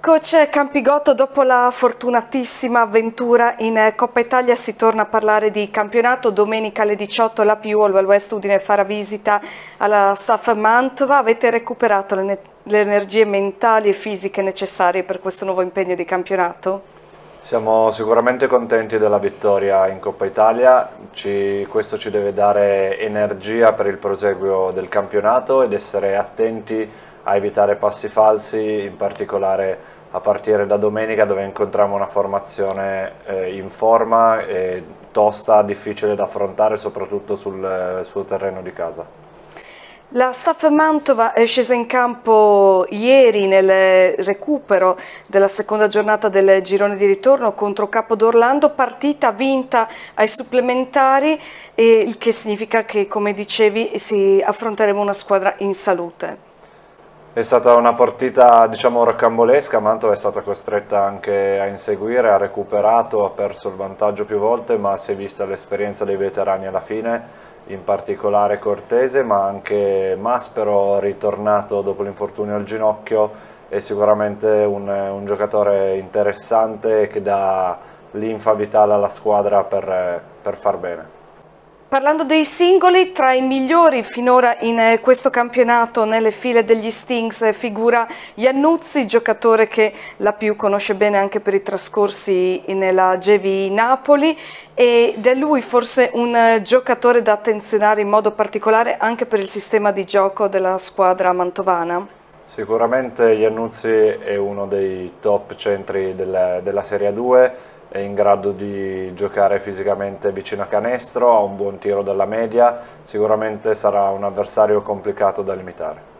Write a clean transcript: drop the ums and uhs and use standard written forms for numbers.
Coach Campigotto, dopo la fortunatissima avventura in Coppa Italia si torna a parlare di campionato. Domenica alle 18 la Piuol West Udine farà visita alla Staff Mantova. Avete recuperato le energie mentali e fisiche necessarie per questo nuovo impegno di campionato? Siamo sicuramente contenti della vittoria in Coppa Italia, questo ci deve dare energia per il proseguio del campionato ed essere attenti a evitare passi falsi, in particolare a partire da domenica, dove incontriamo una formazione in forma e tosta, difficile da affrontare soprattutto sul suo terreno di casa. La Staff Mantova è scesa in campo ieri nel recupero della seconda giornata del girone di ritorno contro Capodorlando, partita vinta ai supplementari, il che significa che, come dicevi, affronteremo una squadra in salute. È stata una partita, diciamo, rocambolesca. Mantova è stata costretta anche a inseguire, ha recuperato, ha perso il vantaggio più volte, ma si è vista l'esperienza dei veterani alla fine, in particolare Cortese, ma anche Maspero, ritornato dopo l'infortunio al ginocchio, è sicuramente un giocatore interessante che dà linfa vitale alla squadra per far bene. Parlando dei singoli, tra i migliori finora in questo campionato nelle file degli Stings figura Iannuzzi, giocatore che la Più conosce bene anche per i trascorsi nella Gevi Napoli, ed è lui forse un giocatore da attenzionare in modo particolare anche per il sistema di gioco della squadra mantovana. Sicuramente Iannuzzi è uno dei top centri della Serie 2, è in grado di giocare fisicamente vicino a canestro, ha un buon tiro dalla media, sicuramente sarà un avversario complicato da limitare.